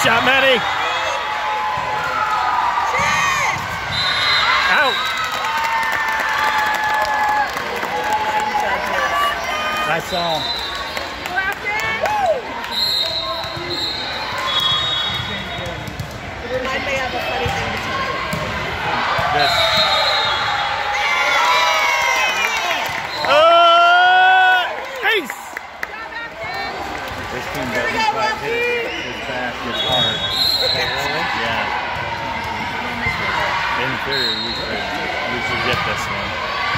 shot, Maddie. Out. Nice song. I may have a funny thing to tell you. This. Ace! This team doesn't quite hit it as fast as hard. Yeah. In theory, we should get this one.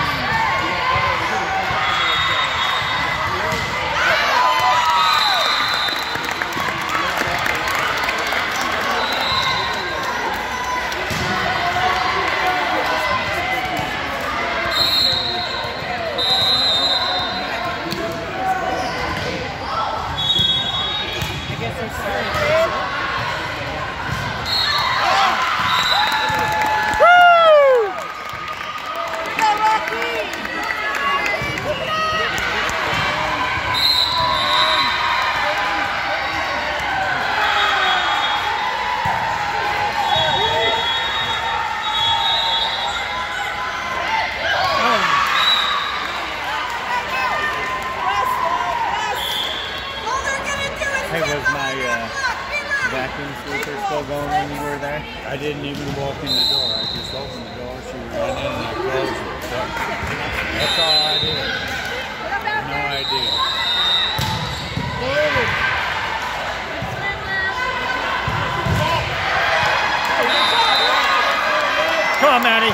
Hey, was my vacuum sweeper still going when you were there? I didn't even walk in the door. I just opened the door. She ran in and I closed it. That's all I did. No idea. Come on, Maddie.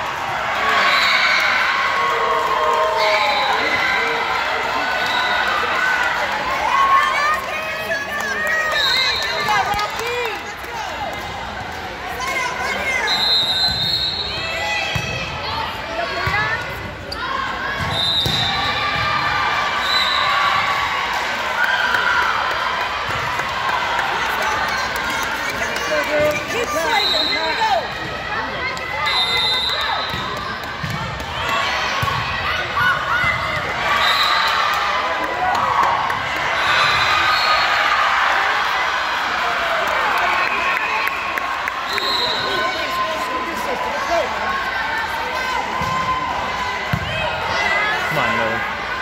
Come on, Lily.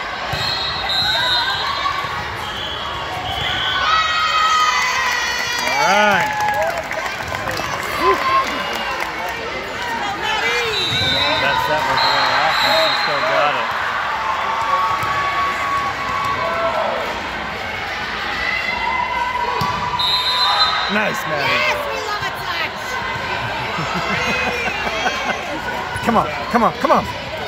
All right. That's that was a little off, and she still got it. Nice, Maddie. Yes, we love a touch. Come on, come on, come on.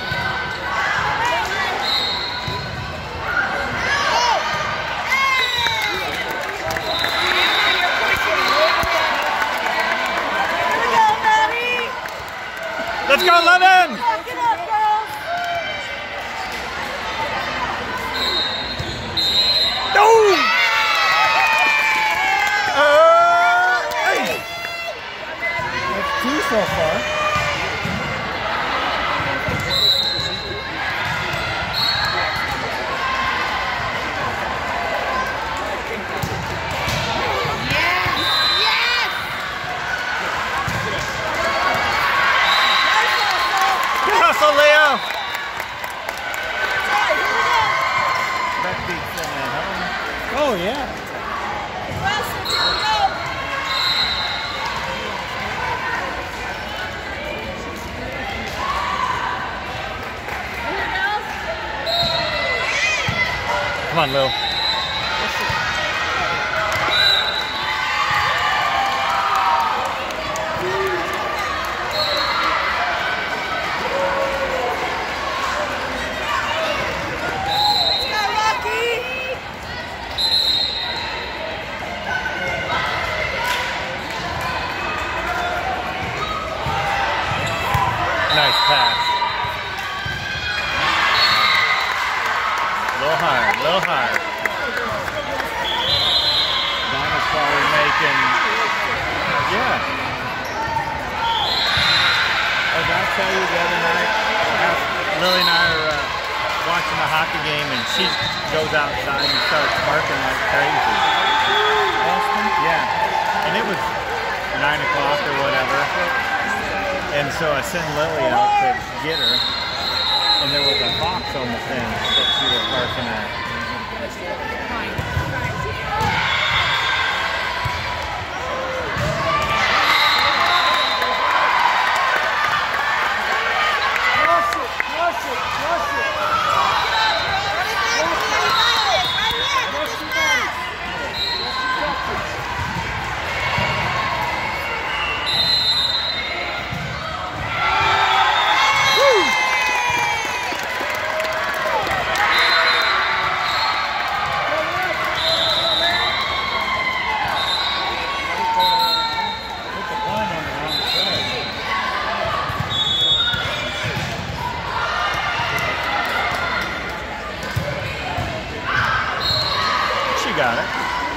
Let's go, Levin! Lock it up, girls. No! Hey! That's two so far. Hustle, Leo! Backbeats in there, huh? Oh, yeah. Come on, Lil. Nice pass. A little higher, a little higher. Donna's probably making, yeah. Oh, did I tell you the other night, Lily and I are watching the hockey game and she goes outside and starts barking like crazy. Austin? Yeah. And And so I sent Lily out to get her, and there was a box on the fence that she was barking at. Got it.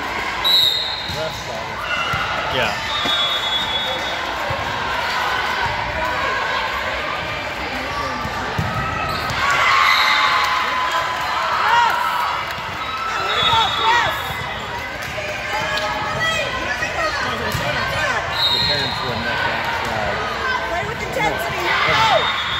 Yeah. The parents wouldn't let that slide. Play with intensity. Here we go.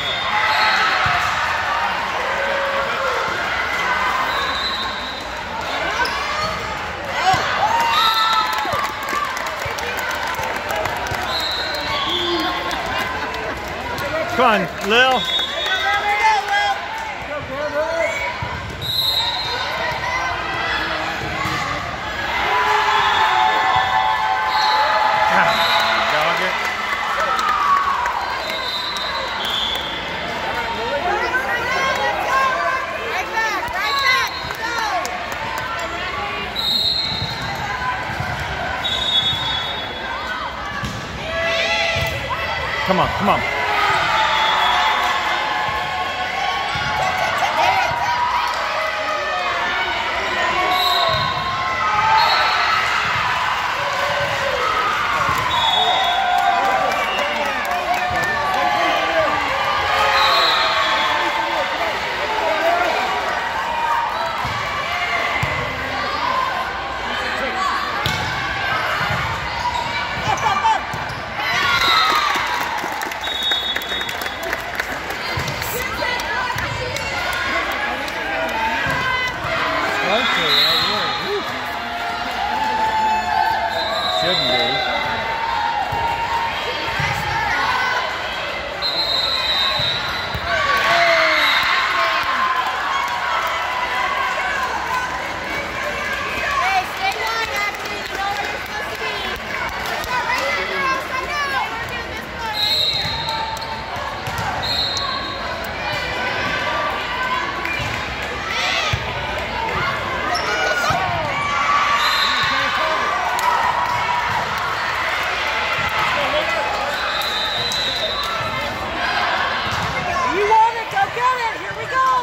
Come on, Lil. Dog it. Right back. Go. Come on, come on. Shouldn't be. Hey, stay long, Ashley. You know where you're supposed to be. Right here, girls. I know. We're doing this one right here. You want it? Go get it. Here we go.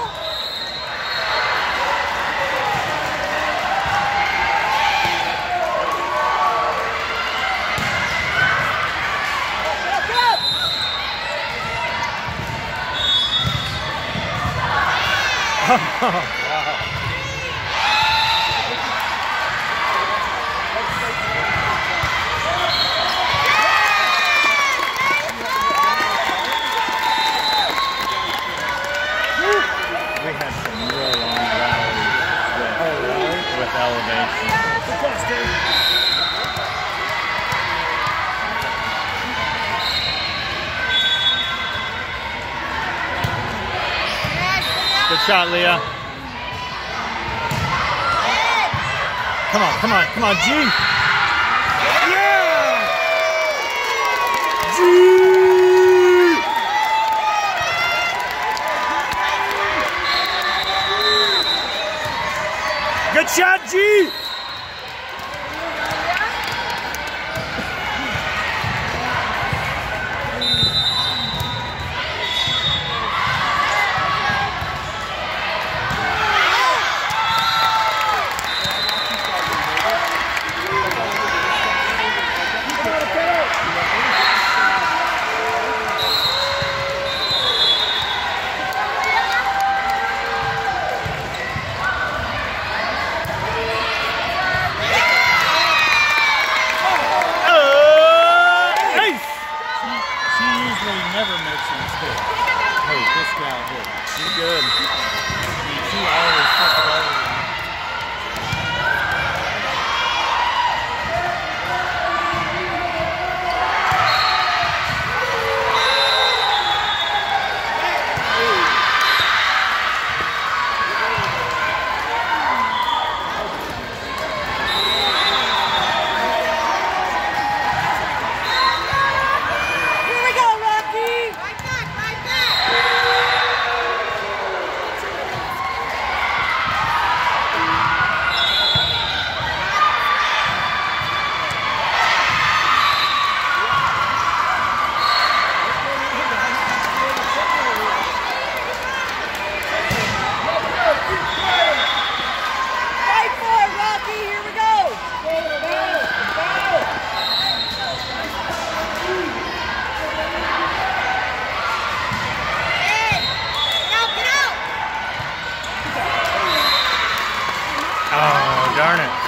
We had some real long rallies with elevation. Good shot, Leah. Come on, come on, come on, G. Yeah! G! Good shot, G! That's good. You see all this stuff all over. Oh, darn it.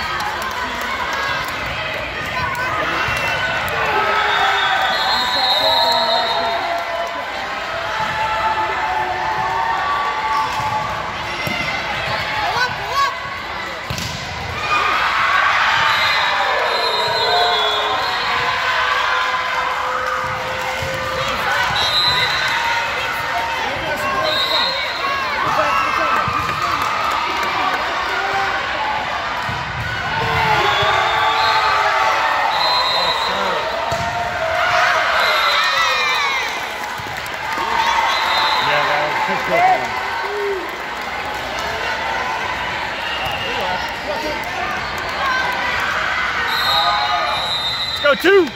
Let's go, 2.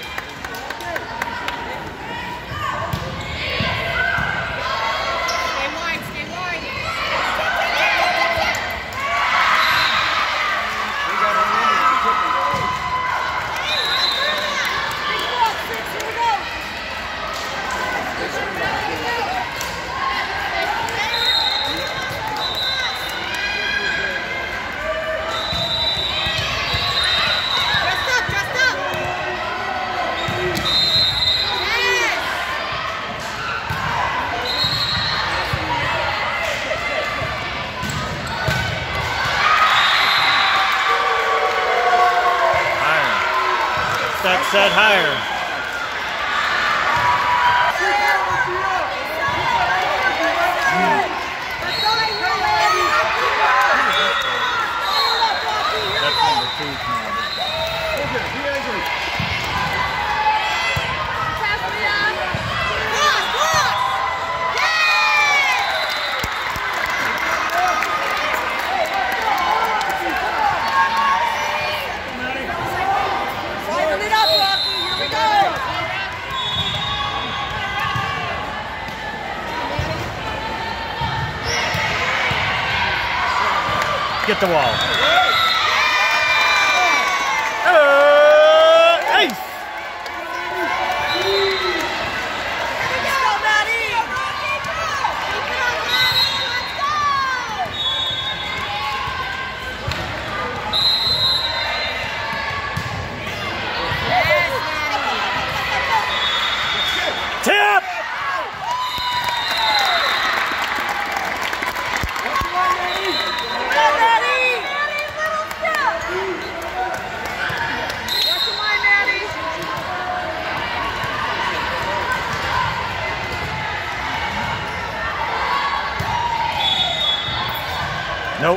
Set higher. That's number 2 now. Get the wall. Ace! Tip! Nope.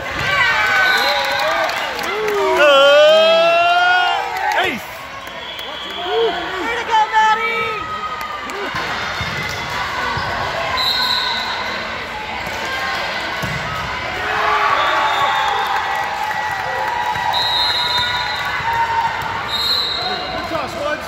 Ace! Way to go, Maddie! Good toss, Woods.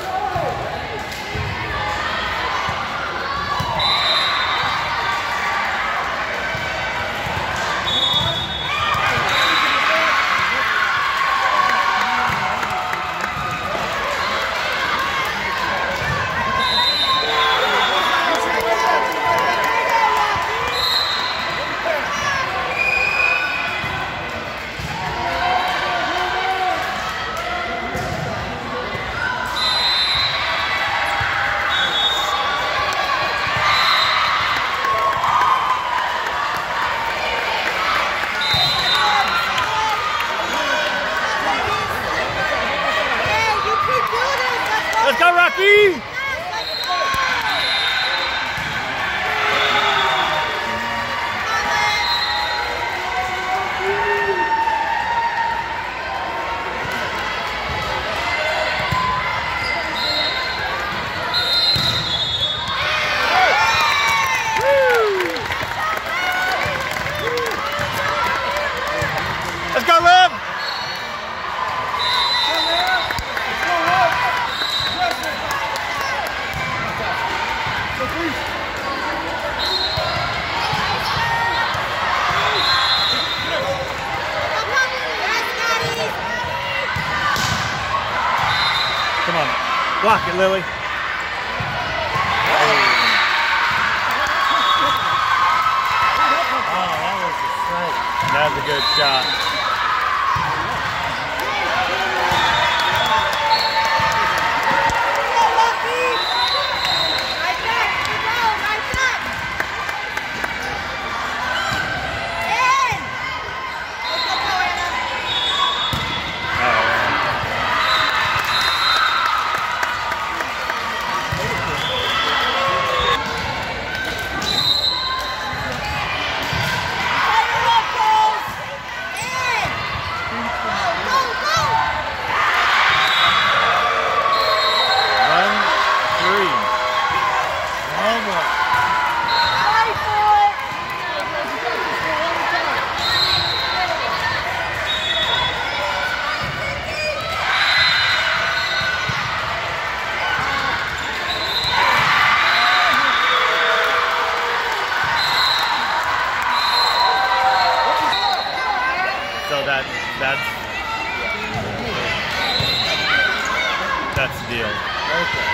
Rocky! Let's go, Liv! Come on, block it, Lily. Oh, that was a strike. That was a good shot. So that's the deal. Okay.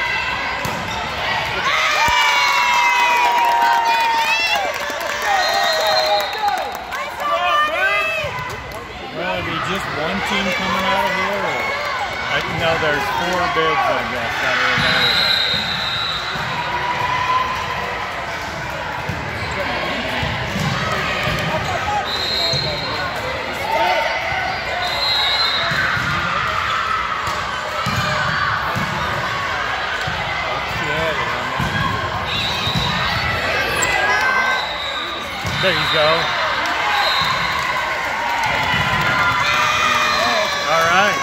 Well, it'd be just one team coming out of here, or? No, there's 4 bigs, I guess, that are in there. There you go. All right.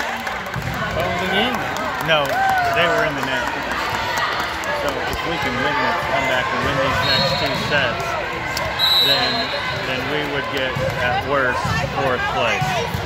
No, they were in the net. So if we can win this, come back and win these next 2 sets, then we would get at worst 4th place.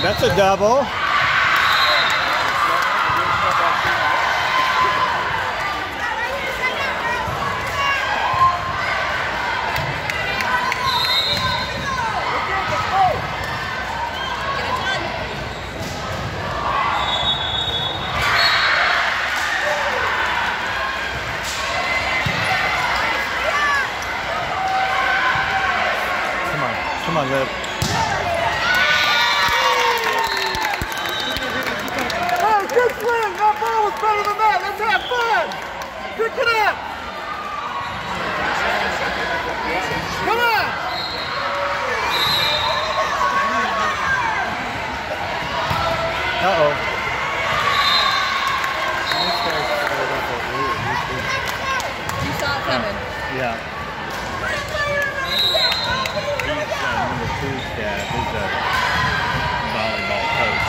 That's a double. Come on, Liv. Hey, good swing! That ball was better than that! Let's have fun! Pick it up! Come on! Uh-oh. You saw it coming. Yeah. Number 2's dad. He's a volleyball coach.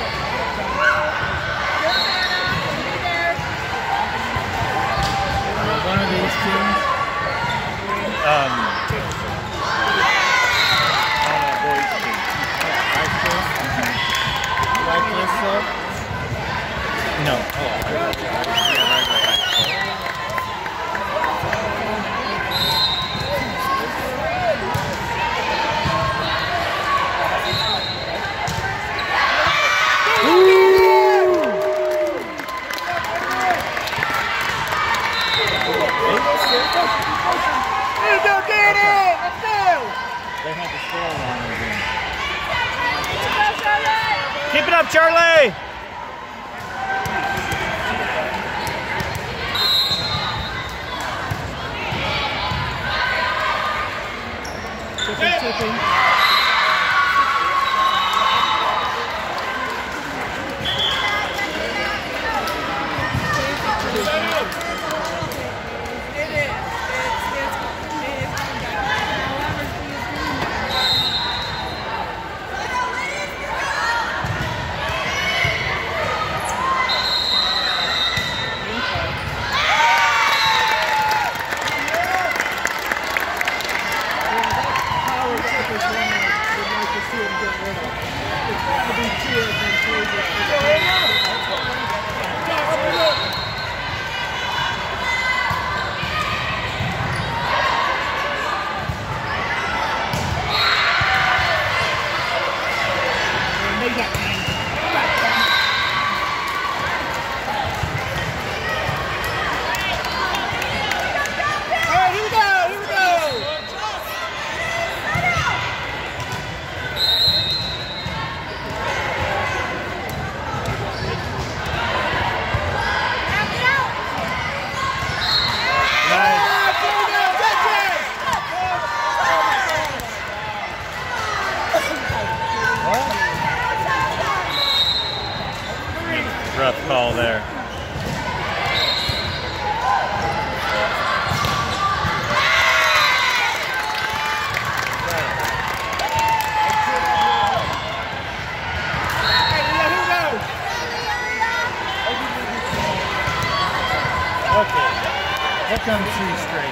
One of these teams. On a boys team. Like this, though? No. They had the score wrong again. Keep it up, Charlie! Tipping. Rough call there. Okay, here comes she straight.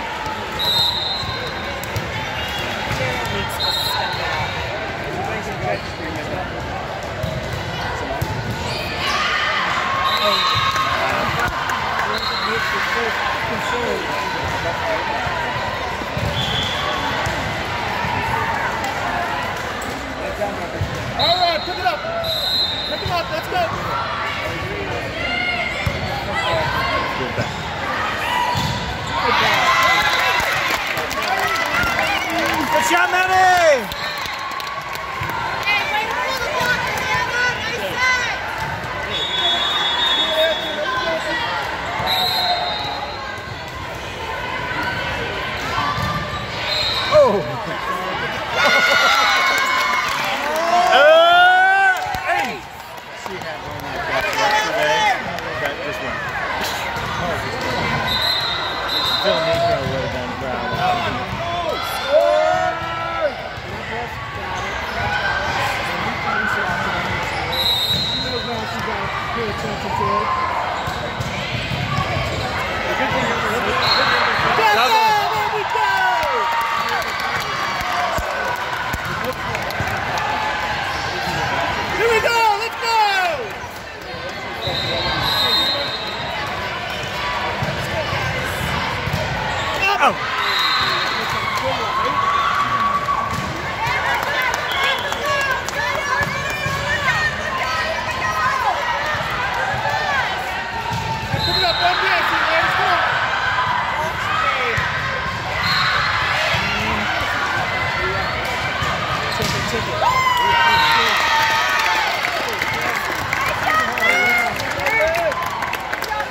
All right, pick it up. Pick it up. Let's go. Good back. Good shot, Manny! Hey, way to pull the blocker, Emma. Nice set. Oh! Hey! She had one like that yesterday. That just went. Phil Negro would have been proud.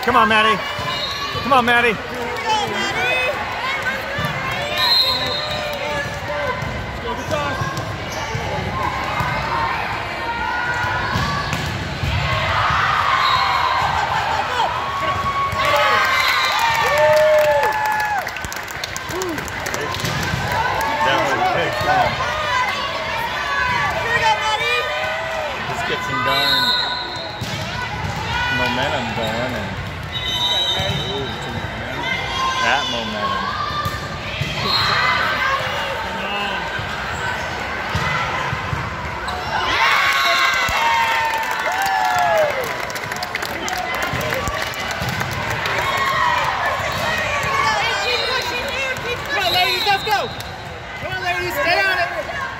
Come on, Maddie. Come on, Maddie. Here we go, Maddie. That was a big fun. Here we go, Maddie. Let's get some darn momentum going and that momentum. Come on, ladies, let's go. Come on, ladies, stay on it.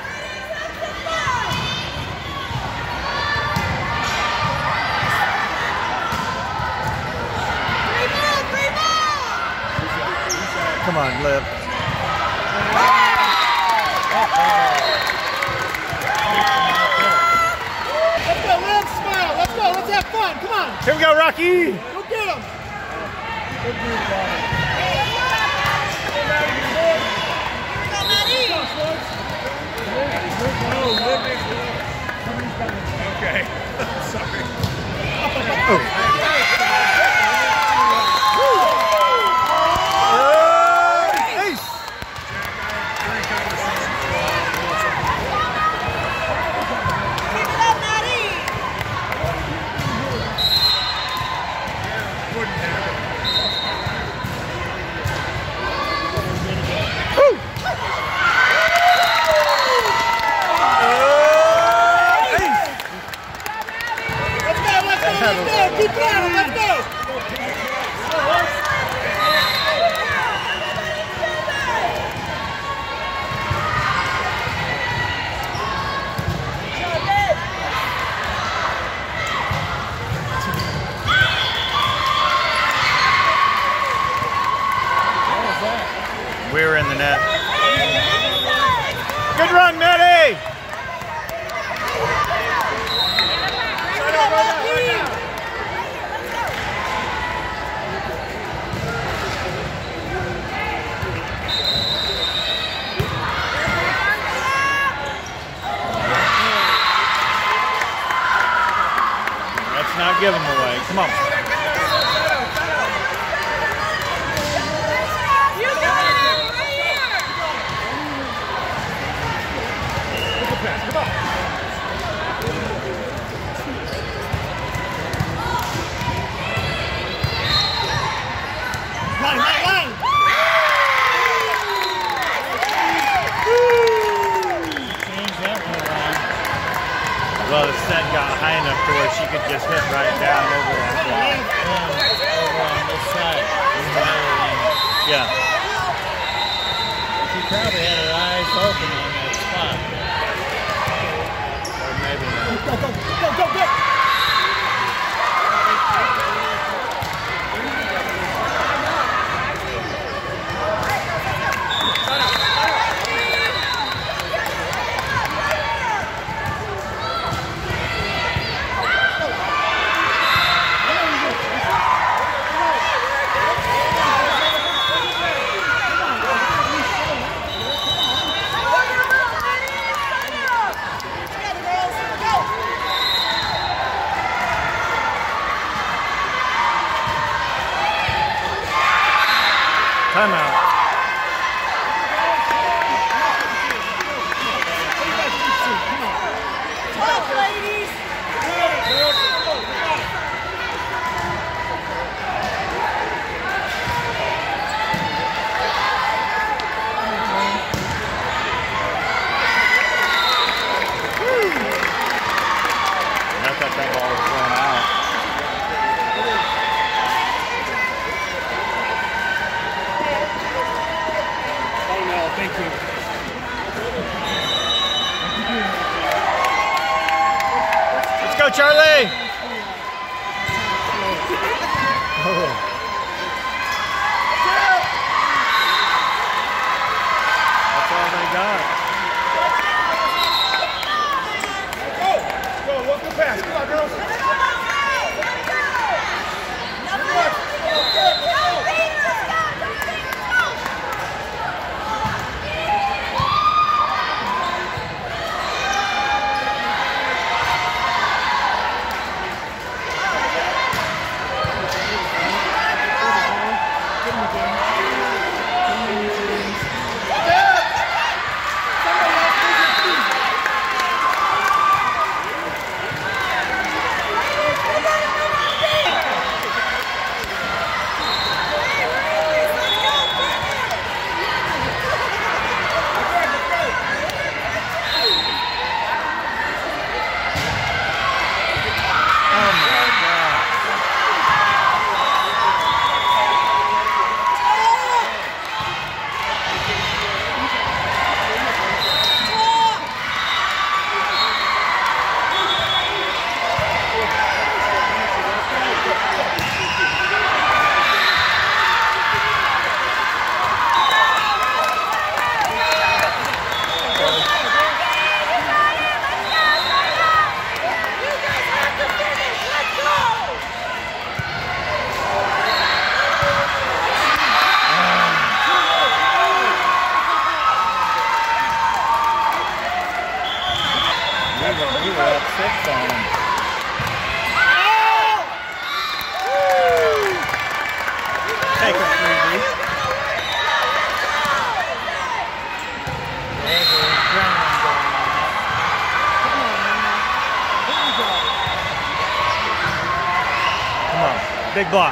Come on, Liv. Let's go, Liv, smile. Let's go, let's have fun. Come on. Here we go, Rocky. Go get him. Here we go, Maddie. Okay. Sorry. Keep it up, Maddie. Let's go, let's go, let's go. Keep playing him, let's go. We were in the net. Good run, Maddie. Let's not give them away. Come on. You got it. Right here. Line, line, line. Well, the set got high enough to where she could just hit right down over that block. Over on this side. Yeah. She probably had her eyes open on that spot. Or maybe not. Go, go, go, go, go. Timeout. Up, ladies. I thought that ball was going out. Oh no, thank you. Let's go, Charlie! Oh. That's all they got. Go, go, look the pass. Come on, girls. Number 6 on him. Take a freebie. There's a adrenaline going on. Come on, big block.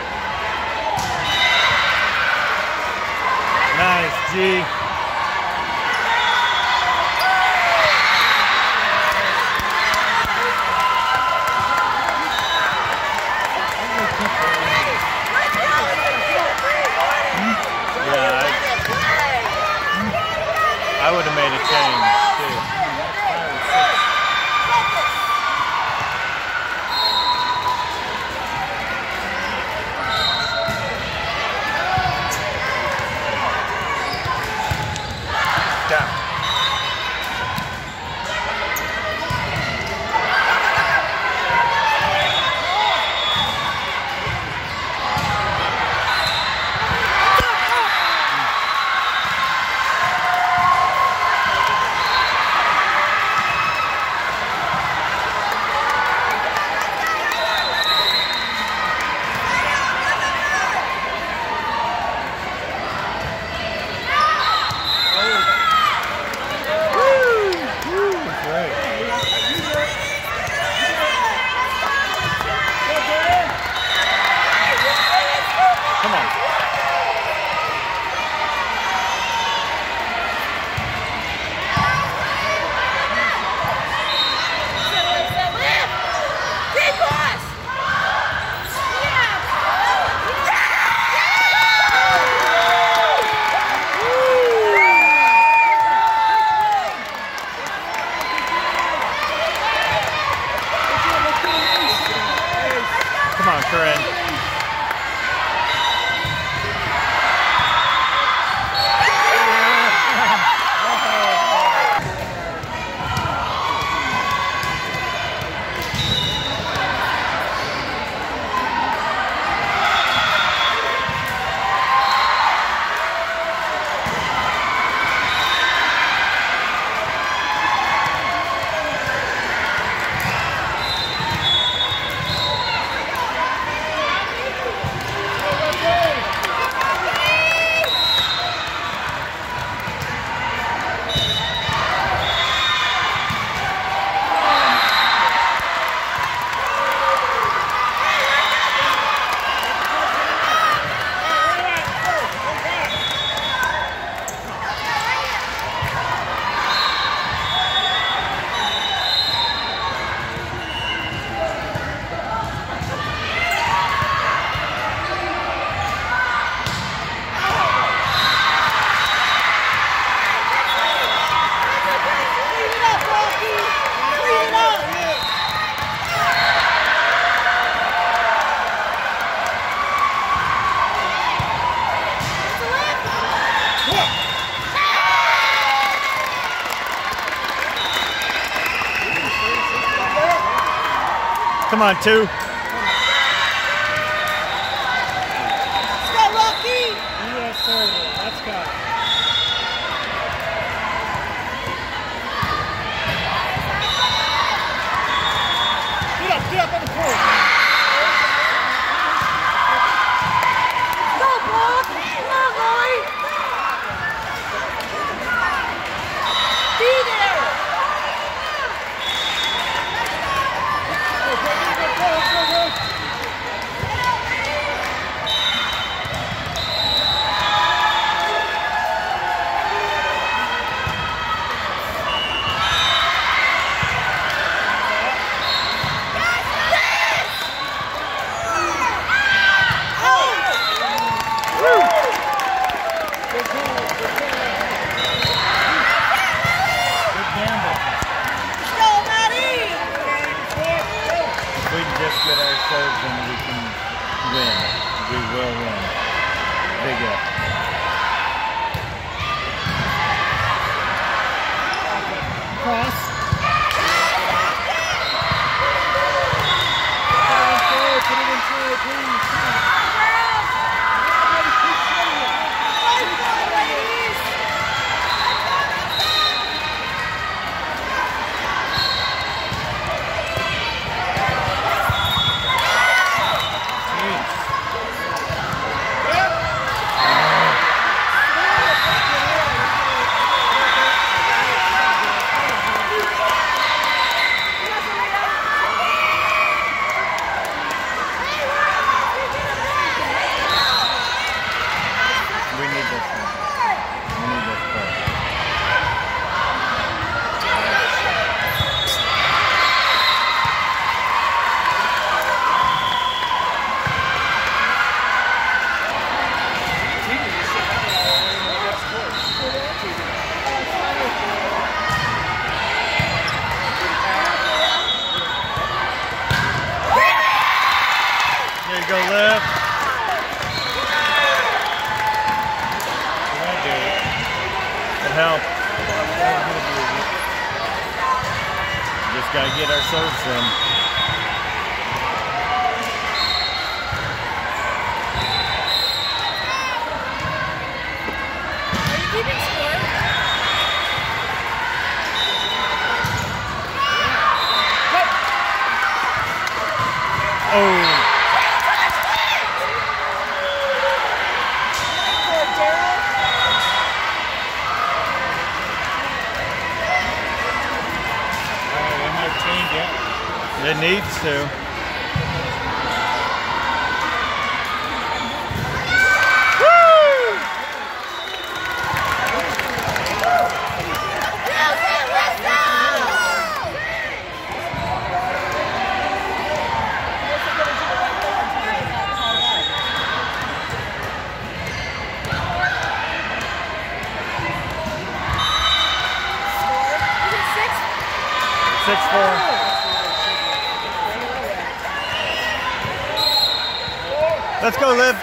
Nice, G. I would have made a change too. Down. Come on, Corinne. Come on, 2. Let's go, Rocky! U.S. server. Let's go. Get up on the court! Go, Brock! Come on, Roy! Be there! Get our serves and we can win. We will win. Big up. Cross. Put it in play, please. help. Just got to get our serves in. Are you keeping score? Oh. It needs to. Six, 6-4. Let's go, Liv.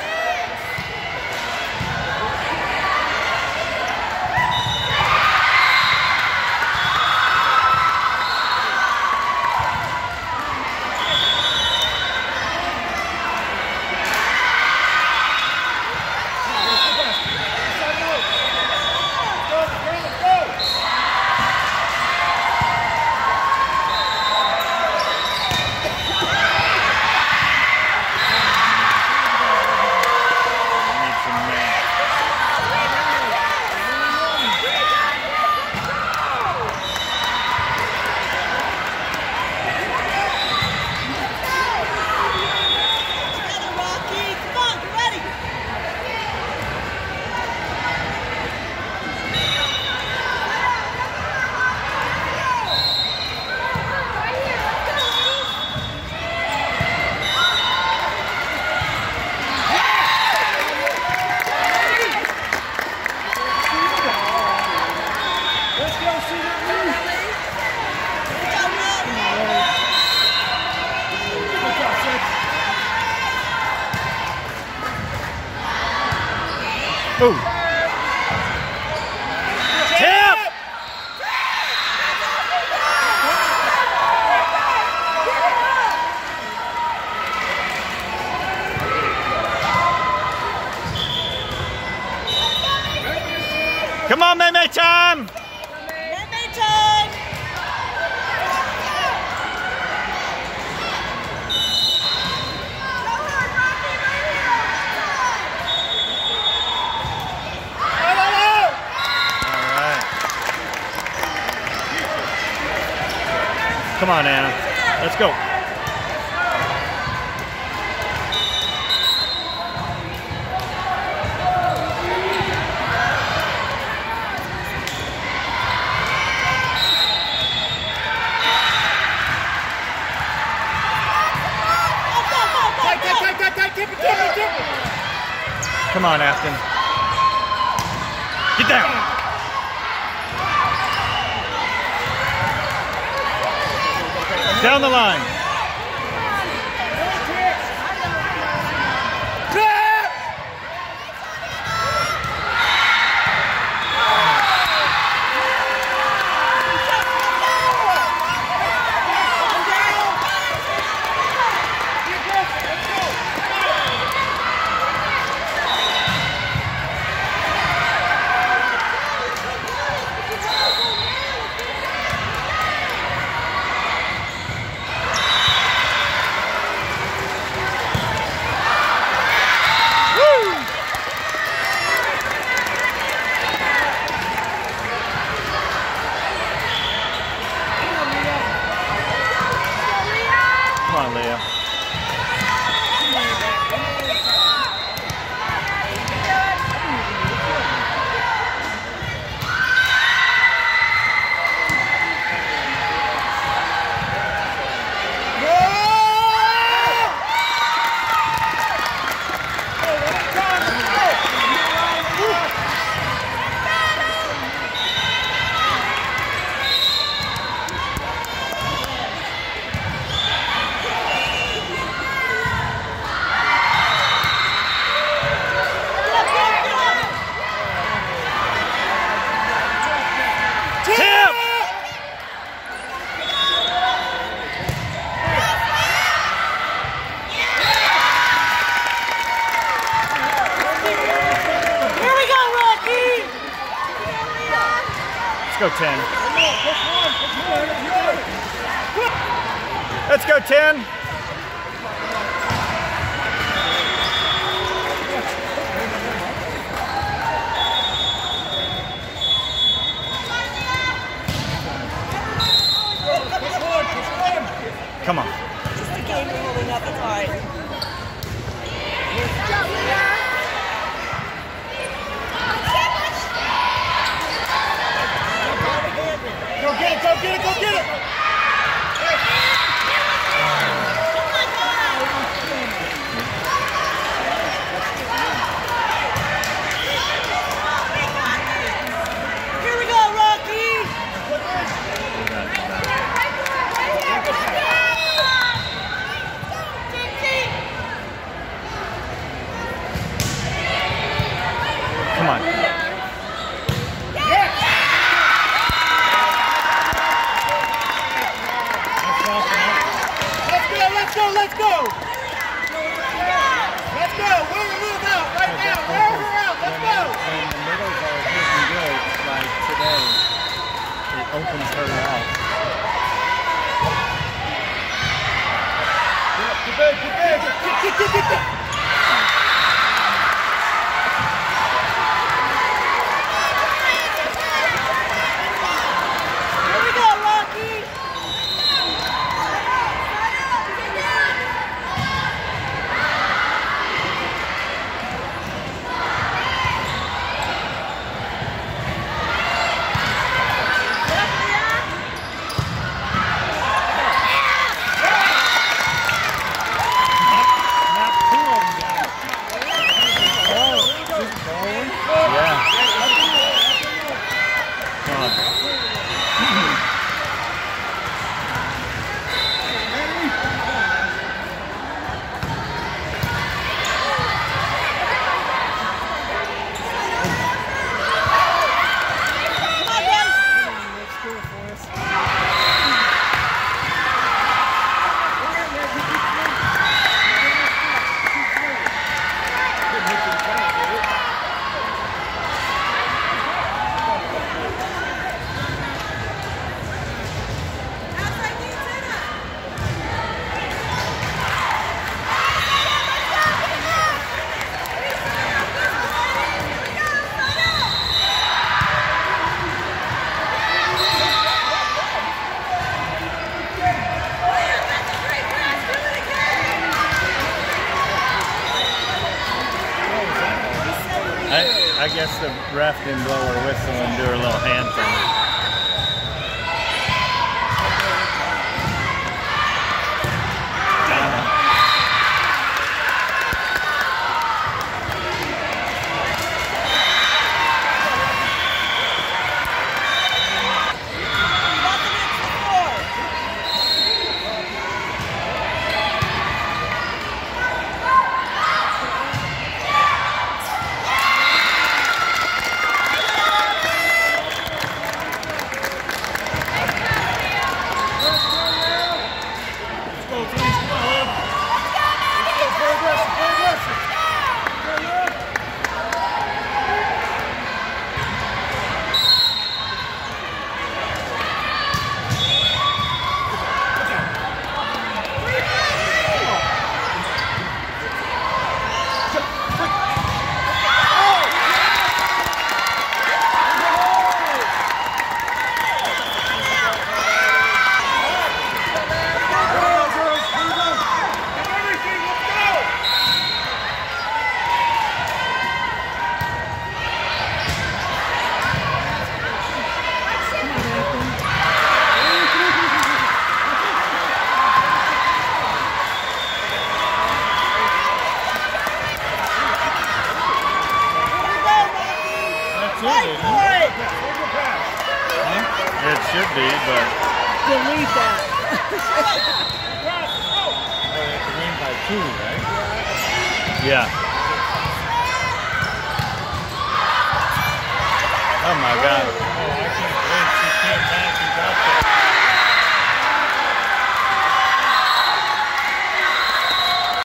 Ooh. Tip! Come on, May time! May time! Come on, Anna. Let's go. Come on, Afton. Get down. Down the line. go 10. Let's go 10. Come on. Just a game we're holding up, it's all right. Go get it, go get it, go get it! Here we go, Rocky! Come on. Let's go! Let's go! Wear her out right now! Wear her out! Let's go! When the middles are looking good, like today, it opens her out. Get back! Here we go, Rocky! Yeah. Come on. I guess the ref didn't blow her whistle and do her little hand thing. It should be, but Delete that. They have to win by 2, right? yeah. Oh my God. Oh, I can't believe she came back and got that.